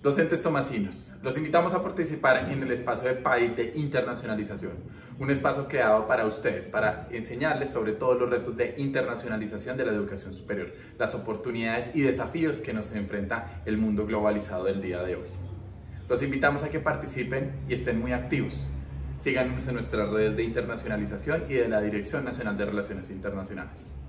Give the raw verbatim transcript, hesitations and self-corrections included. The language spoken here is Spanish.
Docentes tomasinos, los invitamos a participar en el espacio de P A I de internacionalización, un espacio creado para ustedes, para enseñarles sobre todos los retos de internacionalización de la educación superior, las oportunidades y desafíos que nos enfrenta el mundo globalizado del día de hoy. Los invitamos a que participen y estén muy activos. Síganos en nuestras redes de internacionalización y de la Dirección Nacional de Relaciones Internacionales.